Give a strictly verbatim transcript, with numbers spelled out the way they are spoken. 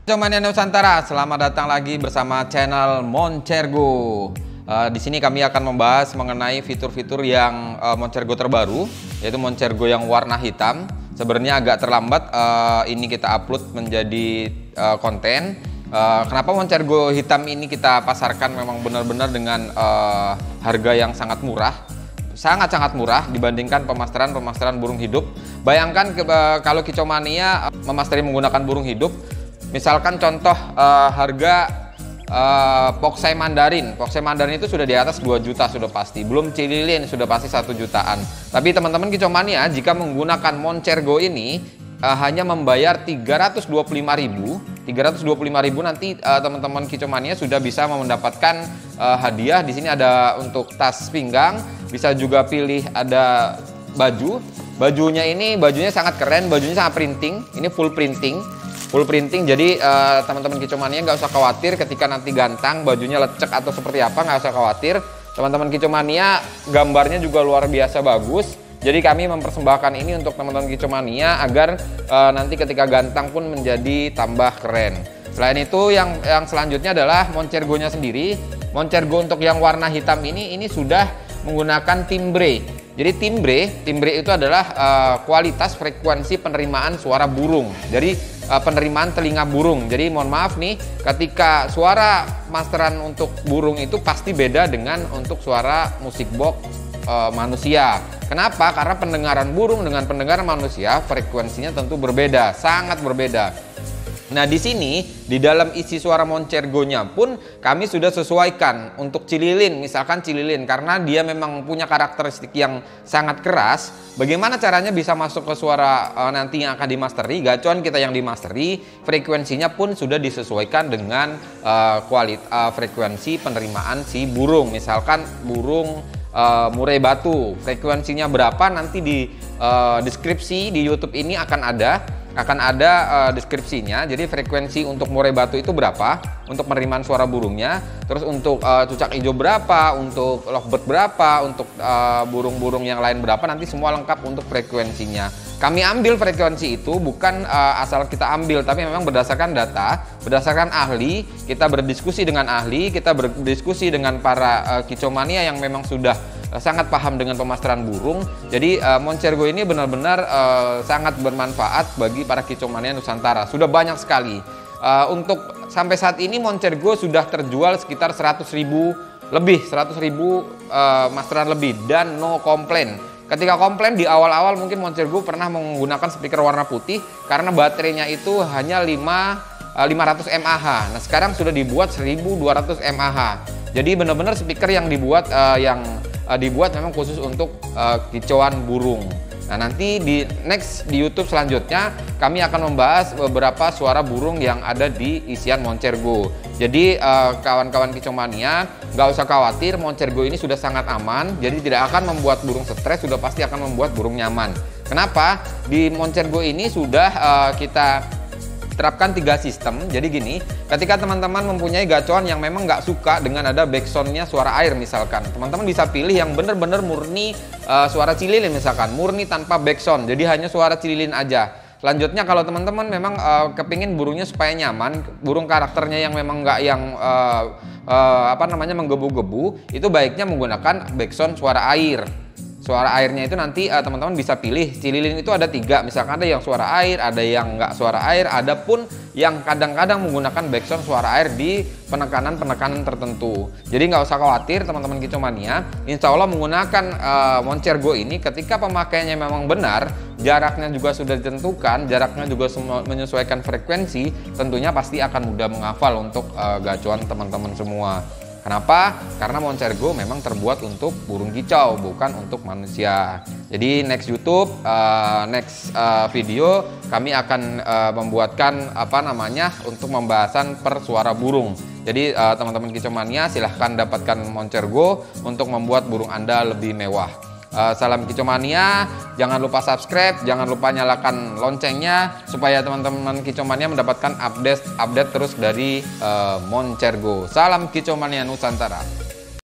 Kicomania Nusantara, selamat datang lagi bersama channel Moncergo. Uh, di sini kami akan membahas mengenai fitur-fitur yang uh, Moncergo terbaru, yaitu Moncergo yang warna hitam. Sebenarnya agak terlambat uh, ini kita upload menjadi uh, konten. Uh, kenapa Moncergo hitam ini kita pasarkan memang benar-benar dengan uh, harga yang sangat murah, sangat-sangat murah dibandingkan pemasteran-pemasteran burung hidup. Bayangkan ke, uh, kalau Kicomania memasteri menggunakan burung hidup. Misalkan contoh uh, harga uh, Poksai Mandarin. Poksai Mandarin itu sudah di atas dua juta sudah pasti. Belum Cililin sudah pasti satu jutaan. Tapi teman-teman Kicomania jika menggunakan Moncergo ini uh, hanya membayar tiga ratus dua puluh lima ribu. tiga ratus dua puluh lima ribu nanti uh, teman-teman Kicomania sudah bisa mendapatkan uh, hadiah. Di sini ada untuk tas pinggang, bisa juga pilih ada baju. Bajunya ini bajunya sangat keren, bajunya sangat printing. Ini full printing. Full printing, jadi uh, teman-teman Kicomania nggak usah khawatir ketika nanti gantang bajunya lecek atau seperti apa, nggak usah khawatir. Teman-teman Kicomania gambarnya juga luar biasa bagus. Jadi kami mempersembahkan ini untuk teman-teman Kicomania agar uh, nanti ketika gantang pun menjadi tambah keren. Selain itu yang yang selanjutnya adalah Moncergo-nya sendiri. Moncergo untuk yang warna hitam ini ini sudah menggunakan timbre. Jadi timbre, timbre itu adalah uh, kualitas frekuensi penerimaan suara burung. Jadi uh, penerimaan telinga burung. Jadi mohon maaf nih, ketika suara masteran untuk burung itu pasti beda dengan untuk suara musik box uh, manusia. Kenapa? Karena pendengaran burung dengan pendengaran manusia frekuensinya tentu berbeda, sangat berbeda. Nah di sini di dalam isi suara Moncergo-nya pun kami sudah sesuaikan untuk Cililin, misalkan Cililin karena dia memang punya karakteristik yang sangat keras. Bagaimana caranya bisa masuk ke suara uh, nanti yang akan dimasteri, gacuan kita yang dimasteri, frekuensinya pun sudah disesuaikan dengan uh, kualitas uh, frekuensi penerimaan si burung. Misalkan burung uh, murai batu, frekuensinya berapa nanti di uh, deskripsi di YouTube ini akan ada. akan ada uh, deskripsinya. Jadi frekuensi untuk murai batu itu berapa untuk penerimaan suara burungnya, terus untuk uh, cucak hijau berapa, untuk lovebird berapa, untuk burung-burung uh, yang lain berapa, nanti semua lengkap untuk frekuensinya. Kami ambil frekuensi itu bukan uh, asal kita ambil, tapi memang berdasarkan data, berdasarkan ahli. Kita berdiskusi dengan ahli, kita berdiskusi dengan para uh, Kicomania yang memang sudah sangat paham dengan pemasteran burung. Jadi uh, Moncergo ini benar-benar uh, sangat bermanfaat bagi para Kicomania Nusantara. Sudah banyak sekali. Uh, untuk sampai saat ini Moncergo sudah terjual sekitar seratus ribu lebih, seratus ribu uh, masteran lebih dan no komplain. Ketika komplain di awal-awal mungkin Moncergo pernah menggunakan speaker warna putih karena baterainya itu hanya lima ratus mAh. Nah sekarang sudah dibuat seribu dua ratus mAh. Jadi benar-benar speaker yang dibuat uh, yang uh, dibuat memang khusus untuk uh, kicauan burung. Nah nanti di next di YouTube selanjutnya kami akan membahas beberapa suara burung yang ada di isian Moncergo. Jadi kawan-kawan uh, Kicomania nggak usah khawatir, Moncergo ini sudah sangat aman. Jadi tidak akan membuat burung stres, sudah pasti akan membuat burung nyaman. Kenapa? Di Moncergo ini sudah uh, kita terapkan tiga sistem. Jadi gini, ketika teman-teman mempunyai gacuan yang memang nggak suka dengan ada backsoundnya suara air misalkan, teman-teman bisa pilih yang benar-benar murni uh, suara Cililin misalkan, murni tanpa backsound, jadi hanya suara Cililin aja. Selanjutnya kalau teman-teman memang uh, kepingin burungnya supaya nyaman, burung karakternya yang memang nggak yang uh, uh, apa namanya menggebu-gebu, itu baiknya menggunakan backsound suara air. Suara airnya itu nanti teman-teman uh, bisa pilih. Cililin itu ada tiga, misalkan ada yang suara air, ada yang nggak suara air, ada pun yang kadang-kadang menggunakan backsound suara air di penekanan-penekanan tertentu. Jadi nggak usah khawatir teman-teman Kicomania, insya Allah menggunakan uh, Moncergo ini ketika pemakaiannya memang benar, jaraknya juga sudah ditentukan, jaraknya juga menyesuaikan frekuensi, tentunya pasti akan mudah menghafal untuk uh, gacuan teman-teman semua. Kenapa? Karena Moncergo memang terbuat untuk burung kicau, bukan untuk manusia. Jadi next YouTube, uh, next uh, video kami akan uh, membuatkan apa namanya untuk pembahasan per suara burung. Jadi uh, teman-teman Kicomania silahkan dapatkan Moncergo untuk membuat burung Anda lebih mewah. Uh, salam Kicomania, jangan lupa subscribe, jangan lupa nyalakan loncengnya supaya teman-teman Kicomania mendapatkan update update terus dari uh, Moncergo. Salam Kicomania Nusantara.